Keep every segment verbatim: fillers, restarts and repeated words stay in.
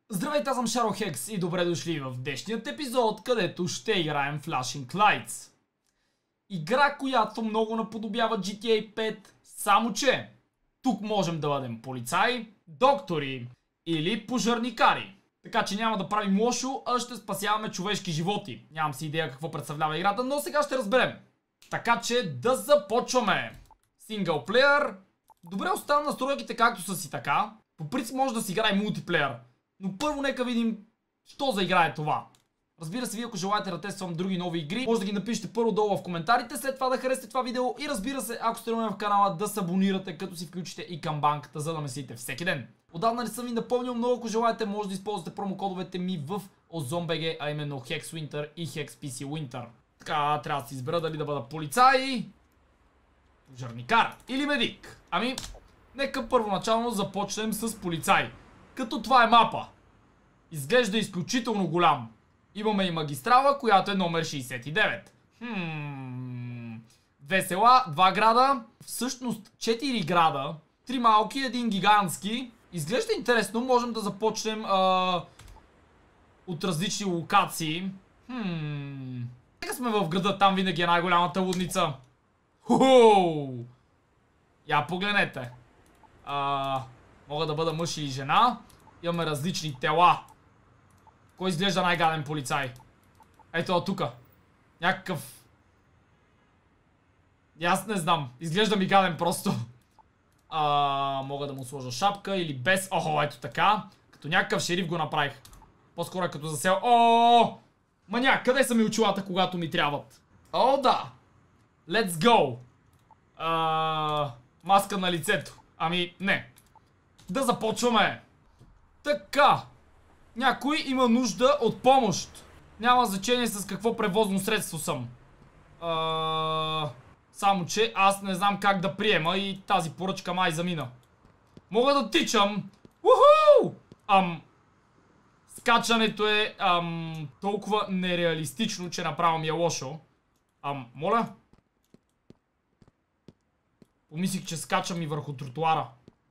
Здравейте, аз съм Шаро Хекс и добре дошли в днешният епизод, където ще играем Flashing Lights. Игра, която много наподобява джи ти ей пет, само че тук можем да бъдем полицаи, доктори или пожарникари. Така че няма да правим лошо, а ще спасяваме човешки животи. Нямам си идея какво представлява играта, но сега ще разберем. Така че да започваме. Синглплеер. Добре, оставам настройките както са си така. По принцип може да си играе мултиплеер. Но първо нека видим що за игра е това. Разбира се, вие ако желаете да тествам други нови игри, може да ги напишете първо долу в коментарите, след това да харесате това видео и разбира се, ако сте нови в канала, да се абонирате, като си включите и камбанката, за да ме следите всеки ден. Отдавна не съм ви напомнил, но ако желаете, може да използвате промокодовете ми в Ozon.bg, а именно HexWinter и HexPCWinter. Така, трябва да си избера дали да бъда полицай, пожарникар или медик. Ами, нека първоначално започнем с полицай. Като това е мапа. Изглежда изключително голям. Имаме и магистрала, която е номер шейсет и девет. Хм... Две села, два града. Всъщност четири града. Три малки, един гигантски. Изглежда интересно. Можем да започнем а... от различни локации. Хм... Нека сме в града, там винаги е най-голямата лудница. Ху-ху! Я погледнете. А... Мога да бъда мъж или жена. Имаме различни тела. Кой изглежда най-гаден полицай? Ето тука. Някакъв... Аз не знам. Изглежда ми гаден просто. А, мога да му сложа шапка или без... Охо, ето така. Като някакъв шериф го направих. По-скоро като засел... О! Маняк, къде са ми очилата, когато ми трябват? О, да! Let's go! А, маска на лицето. Ами, не. Да започваме. Така. Някой има нужда от помощ. Няма значение с какво превозно средство съм. А... Само че аз не знам как да приема и тази поръчка май замина. Мога да тичам. Уху! Ам... Скачането е ам... толкова нереалистично, че направо ми е лошо. Ам... Моля? Помислих, че скачам и върху тротуара.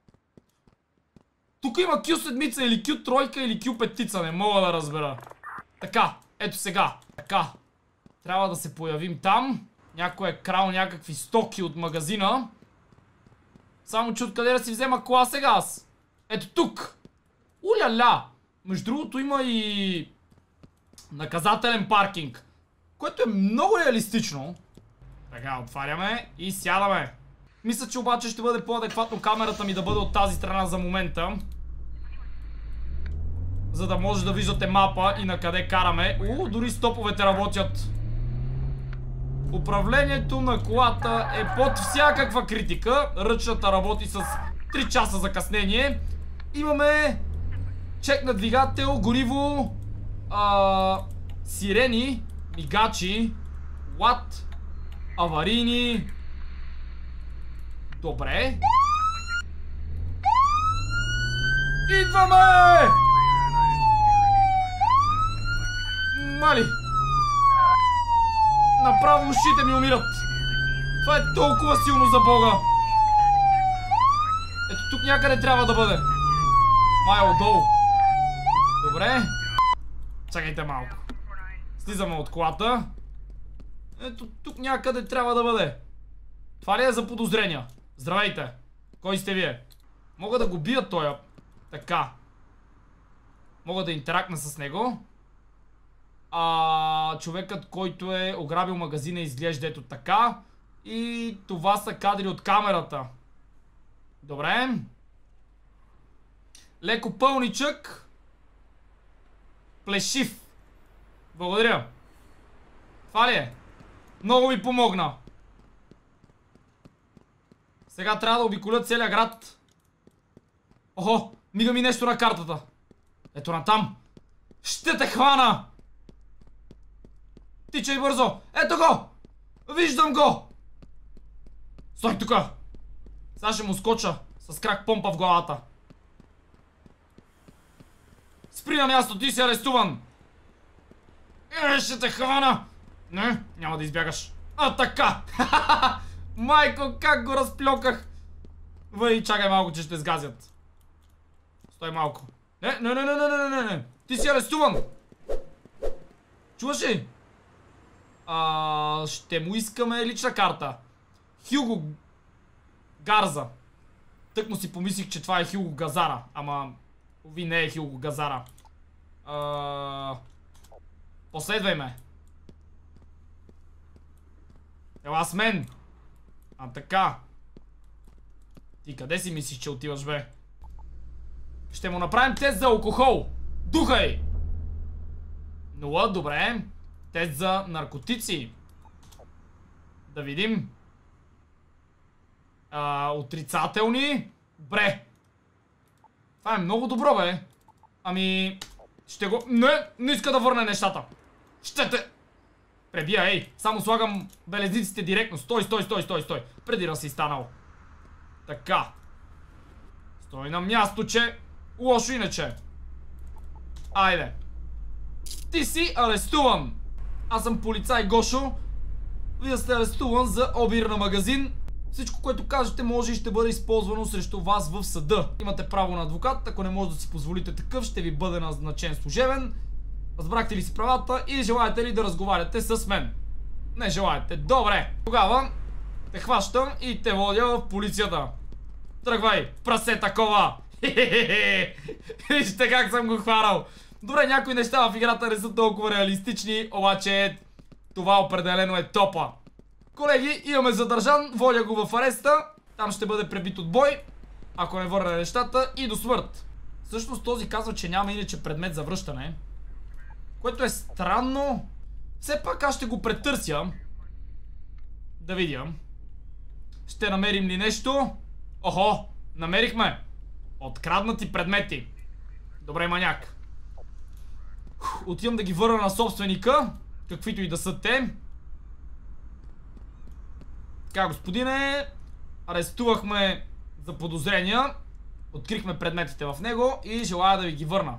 Тук има кю седмица или кю тройка или кю петица, не мога да разбера. Така, ето сега. Така. Трябва да се появим там. Някой е крал някакви стоки от магазина. Само че откъде да си взема кола сега аз? Ето тук. Уля-ля. Между другото има и наказателен паркинг, което е много реалистично. Така, отваряме и сядаме. Мисля, че обаче ще бъде по-адекватно камерата ми да бъде от тази страна за момента. За да може да виждате мапа и на къде караме. Уу, дори стоповете работят. Управлението на колата е под всякаква критика. Ръчната работи с три часа закъснение. Имаме чек на двигател, гориво, а, сирени, мигачи, лад, аварийни. Добре. Идваме! Мали! Направо ушите ми умират. Това е толкова силно за Бога. Ето тук някъде трябва да бъде. Май отдолу. Добре. Чакайте малко. Слизаме от колата. Ето тук някъде трябва да бъде. Това ли е за подозрения? Здравейте! Кой сте вие? Мога да го бия тоя. Така. Мога да интеракна с него. А, човекът, който е ограбил магазина, изглежда ето така. И това са кадри от камерата. Добре. Леко пълничък. Плешив. Благодаря. Това ли е? Много ми помогна. Сега трябва да обиколя целия град. Охо, мига ми нещо на картата. Ето натам. Ще те хвана! Тичай бързо! Ето го! Виждам го! Стой тука! Сега ще му скоча с крак помпа в главата. Спри на място, ти си арестуван! Е, ще те хвана! Не, няма да избягаш. А, така! Майко, как го разплюках! Въй, чакай малко, че ще сгазят. Стой малко. Не, не, не, не, не, не, не, Ти си арестуван! Чуваш ли? А, ще му искаме лична карта. Хюго Гарза. Тък му си помислих, че това е Хюго Газара. Ама, уви, не е Хюго Газара. А, последвай ме. Ела с мен. А така. Ти къде си мислиш, че отиваш, бе? Ще му направим тест за алкохол. Духай! Нула, добре. Тест за наркотици. Да видим. А, отрицателни. Бре. Това е много добро, бе. Ами... Ще го... Не, не иска да върне нещата. Ще те... Пребия, ей. Само слагам белезниците директно. Стой, стой, стой, стой, стой. Преди да си станал. Така. Стой на място, че... Лошо иначе. Айде. Ти си арестуван. Аз съм полицай Гошо. Вие сте арестуван за обир на магазин. Всичко, което кажете, може и ще бъде използвано срещу вас в съда. Имате право на адвокат. Ако не може да си позволите такъв, ще ви бъде назначен служебен. Разбрахте ли си правата и желаете ли да разговаряте с мен? Не желаете. Добре. Тогава те хващам и те водя в полицията. Тръгвай, прасе такова. Вижте как съм го хванал. Добре, някои неща в играта не са толкова реалистични, обаче това определено е топа. Колеги, имаме задържан, водя го в ареста. Там ще бъде пребит от бой, ако не върне нещата, и до смърт. Всъщност този казва, че няма иначе предмет за връщане, което е странно. Все пак аз ще го претърся. Да видя. Ще намерим ли нещо? Охо, намерихме откраднати предмети. Добре, маняк. Отивам да ги върна на собственика, каквито и да са те. Така, господине, арестувахме за подозрения, открихме предметите в него и желая да ви ги върна.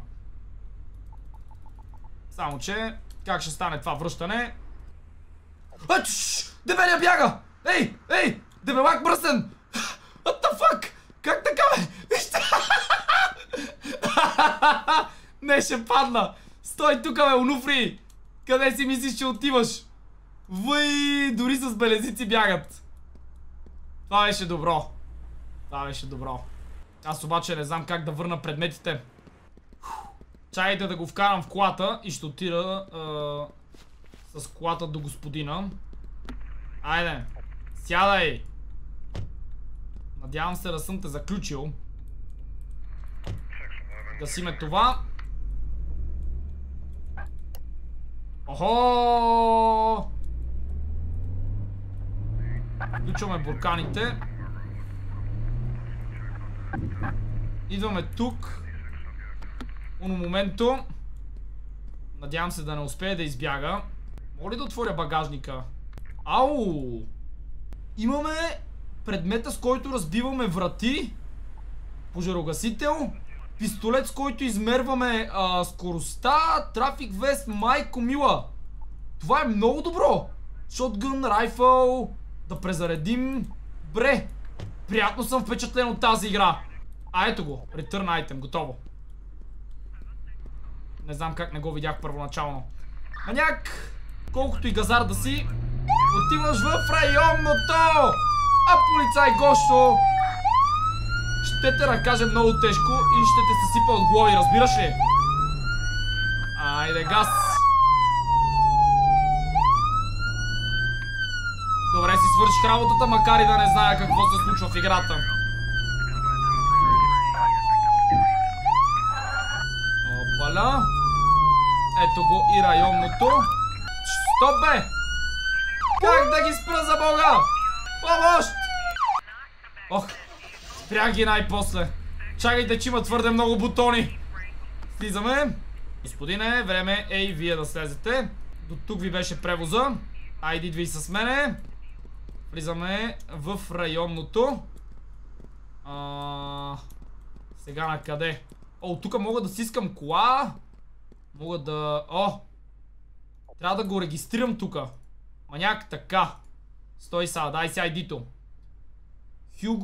Само че, как ще стане това връщане? Ачш! Дебелия бяга! Ей! Ей! Дебелак мръсен! What the fuck? Как така, бе? Вижте! Не, ще падна! Стой тук, бе, онуфри! Къде си мислиш, че отиваш? Въй, дори с белезици бягат. Това беше добро. Това беше добро. Аз обаче не знам как да върна предметите. Чакайте да го вкарам в колата и ще отида е, с колата до господина. Айде, сядай. Надявам се да съм те заключил. Гасиме това. Охо! Включваме бурканите. Идваме тук. Уно моменто. Надявам се да не успее да избяга. Мога ли да отворя багажника? Ау! Имаме предмета, с който разбиваме врати. Пожарогасител. Пистолет, с който измерваме а, скоростта. Трафик вест, майко мила. Това е много добро. Шотгън, райфъл. Да презаредим. Бре. Приятно съм впечатлен от тази игра. А ето го. Return item. Готово. Не знам как не го видях първоначално. Маняк. Колкото и газар да си, отиваш в районното. А полицай Гошо ще те накаже много тежко и ще те съсипа от глави, разбираш ли? Айде, газ. Добре си свърших работата, макар и да не зная какво се случва в играта. Опаля. Ето го и районното. Стоп, бе! Как да ги спра, за бога? Помощ! Ох, спрях ги най-после. Чакайте, че има твърде много бутони. Слизаме. Господине, време е и вие да слезете. До тук ви беше превоза. Айде, идви с мене. Влизаме в районното. А... Сега на къде? О, тук мога да си искам кола. Мога да... О! Трябва да го регистрирам тук. Маняк, така. Стой сега, дай си айдито.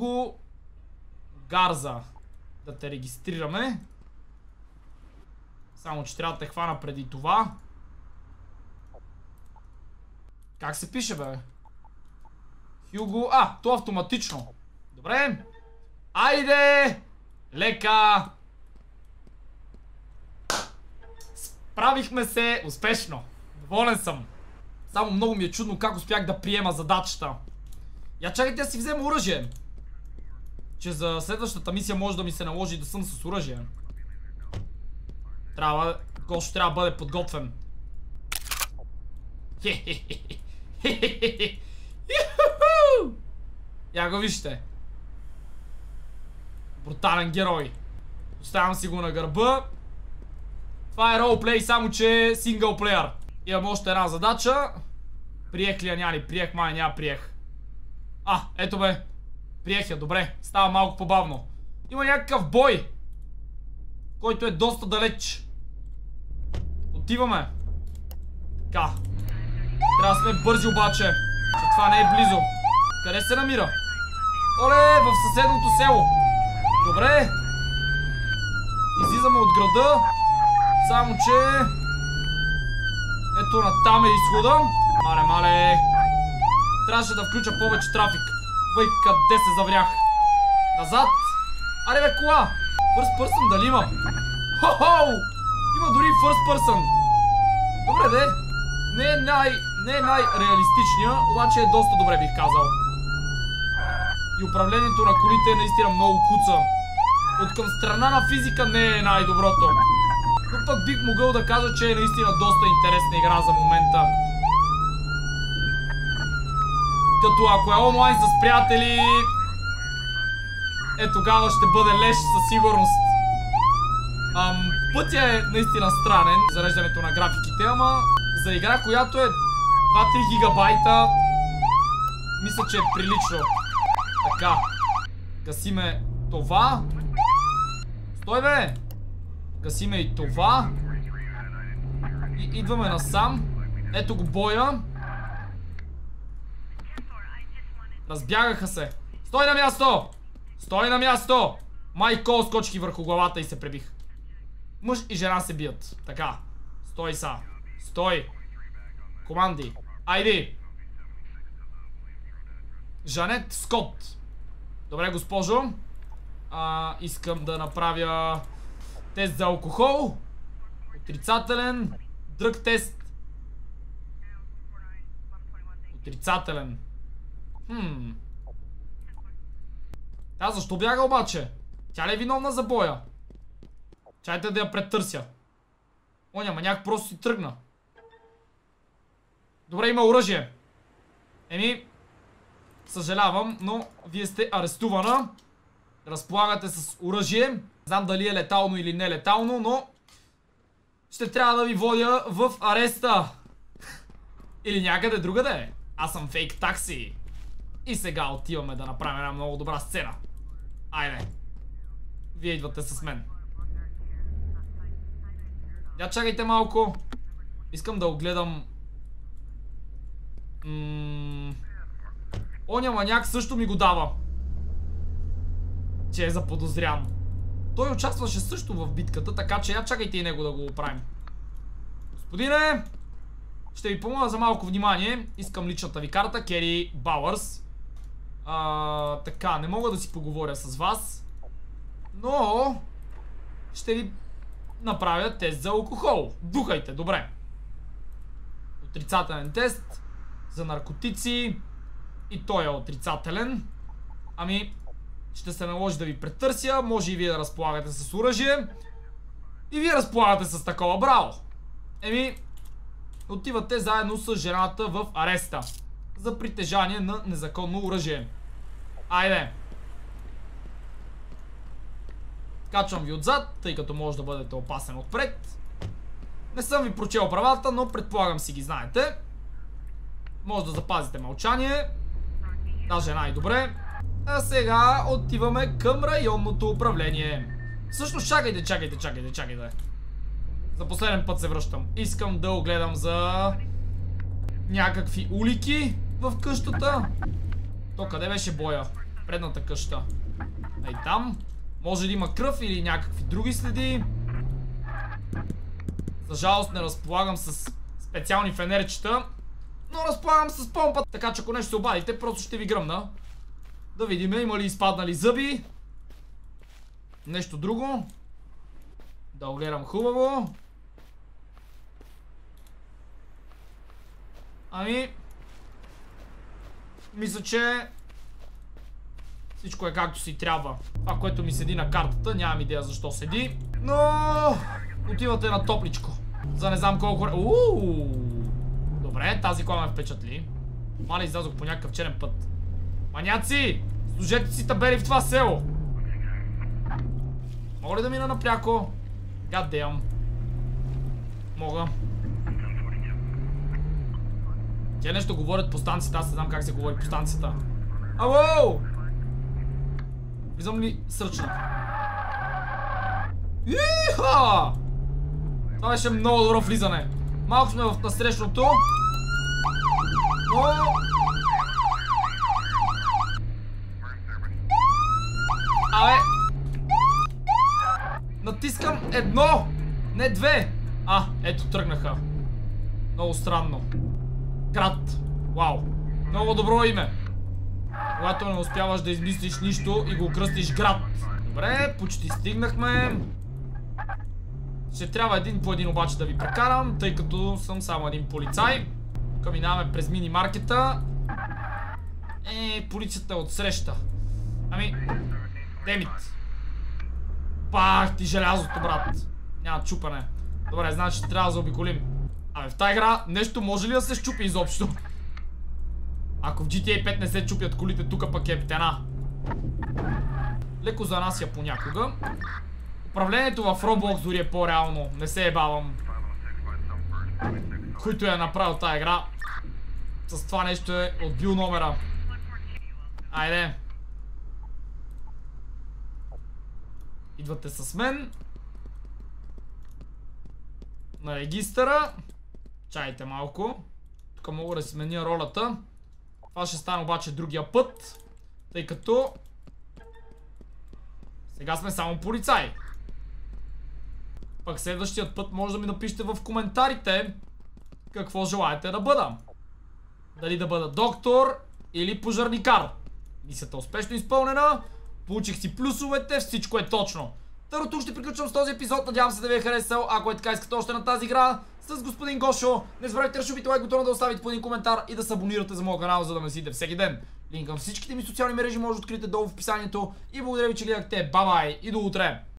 Хюго Гарза. Да те регистрираме. Само че трябва да те хвана преди това. Как се пише, бе? Хюго... А, то автоматично. Добре. Айде! Лека! Справихме се успешно. Доволен съм. Само много ми е чудно как успях да приема задачата. Я чакайте да си взема оръжие. Че за следващата мисия може да ми се наложи да съм с оръжие. Трябва... Гошо трябва да бъде подготвен. Я го вижте. Брутален герой. Оставям си го на гърба. Това е ролплей, само че е синглплеер. Имам още една задача. Приех ли я, няма ли? Приех, май няма приех. А, ето бе. Приех я, добре. Става малко по-бавно. Има някакъв бой, който е доста далеч. Отиваме. Така. Трябва да сме бързи обаче, че това не е близо. Къде се намира? Оле, в съседното село. Добре. Излизаме от града. Само че... Ето натам е изхода. Мале, мале. Трябваше да включа повече трафик. Въй, къде се заврях? Назад. Аре бе, кола. First person дали има? Хо-хоу! Има дори first person. Добре, де. Не е най... Не е най-реалистичния, обаче е доста добре, бих казал. И управлението на колите е наистина много куца. От към страна на физика не е най-доброто. Но пък бих могъл да кажа, че е наистина доста интересна игра за момента. Като ако е онлайн с приятели, е тогава ще бъде леш със сигурност. Ам, пътя е наистина странен, зареждането на графиките, ама за игра, която е два-три гигабайта, мисля, че е прилично. Така, гасиме това. Стой бе! Гасиме и това. И идваме насам. Ето го боя. Разбягаха се. Стой на място! Стой на място! Майко, скочих върху главата и се пребих. Мъж и жена се бият. Така. Стой са. Стой. Команди. Айди. Жанет Скот. Добре, госпожо. А, искам да направя тест за алкохол. Отрицателен. Дръг тест. Отрицателен. Хм. Тя защо бяга обаче? Тя ли е виновна за боя? Чайте да я претърся. О, няма, някак просто си тръгна. Добре, има оръжие. Еми, съжалявам, но вие сте арестувана. Разполагате с оръжие. Не знам дали е летално или не летално, но ще трябва да ви водя в ареста. Или някъде другаде. Аз съм фейк такси. И сега отиваме да направим една много добра сцена. Айде. Вие идвате с мен. Я чакайте малко. Искам да огледам. Ммм... Оня маняк също ми го дава. Че е заподозрян. Той участваше също в битката, така че я чакайте и него да го оправим. Господине, ще ви помоля за малко внимание. Искам личната ви карта, Кери Бауърс. А, така, не мога да си поговоря с вас, но ще ви направя тест за алкохол. Духайте, добре. Отрицателен тест за наркотици. И той е отрицателен. Ами, ще се наложи да ви претърся. Може и вие да разполагате с оръжие. И вие разполагате с такова, браво. Еми, отивате заедно с жената в ареста за притежание на незаконно оръжие. Айде. Качвам ви отзад, тъй като може да бъдете опасен отпред. Не съм ви прочел правата, но предполагам си ги знаете. Може да запазите мълчание. Даже най-добре. А сега отиваме към районното управление. Всъщност чакайте, чакайте, чакайте, чакайте. За последен път се връщам. Искам да огледам за някакви улики в къщата. То къде беше боя? Предната къща. Ей там. Може да има кръв или някакви други следи. За жалост не разполагам с специални фенерчета, но разполагам с помпа, така че ако нещо се обадите, просто ще ви гръмна. Да видим, има ли изпаднали зъби. Нещо друго. Да огледам хубаво. Ами... Мисля, че... Всичко е както си трябва. Това, което ми седи на картата, нямам идея защо седи. Но... Отивате на топличко. За не знам колко... Ууу! Добре, тази кола ме впечатли. Мали излязох по някакъв черен път. Маняци! Служете си табели в това село! Мога ли да мина напряко? God damn. Мога. Те нещо говорят по станцията, аз не знам как се говори по станцията. Ало! Виждам ли сръчна? Иха! Това беше много добро влизане. Малко сме в насрещното. Но... Абе! Натискам едно! Не две! А, ето тръгнаха. Много странно. Град. Вау. Много добро име. Когато не успяваш да измислиш нищо и го кръстиш град. Добре, почти стигнахме. Ще трябва един по един обаче да ви прекарам, тъй като съм само един полицай. Тук минаваме през мини маркета. Е, полицията е отсреща. Ами, демит. Пах ти желязото, брат. Няма чупане. Добре, значи ще трябва да заобиколим. Абе, в тази игра нещо може ли да се щупи изобщо? Ако в джи ти ей пет не се чупят колите, тук пък е птена. Леко занася понякога. Управлението в Roblox дори е по-реално. Не се ебавам. Който е направил тази игра, с това нещо е отбил номера. Айде. Идвате с мен на регистъра. Чайте малко. Тук мога да сменя ролята. Това ще стане обаче другия път, тъй като сега сме само полицаи. Пък следващият път може да ми напишете в коментарите какво желаете да бъда. Дали да бъда доктор или пожарникар. Мисията е успешно изпълнена. Получих си плюсовете, всичко е точно. Търо, тук ще приключвам с този епизод. Надявам се да ви е харесал. Ако е така, искате още на тази игра с господин Гошо, не забравяйте да шубите лайк бутона, да оставите по един коментар и да се абонирате за моя канал, за да ме следите всеки ден. Линк към всичките ми социални мрежи може да откриете долу в описанието. И благодаря ви, че гледахте. Бай-бай и до утре!